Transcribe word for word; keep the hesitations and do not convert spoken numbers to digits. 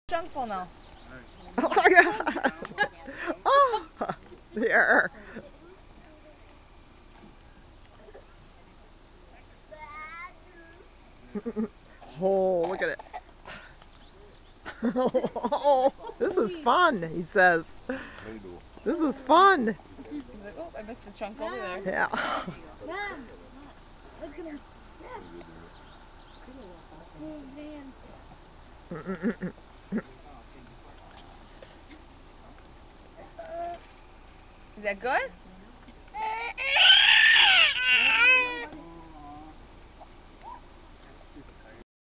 Chunk full now. Oh my god! Oh, there. Oh, look at it. Oh, this is fun, he says. This is fun. He's like, oh, I missed a chunk over there. Yeah. Mom, look at him. Oh, man. Is that good?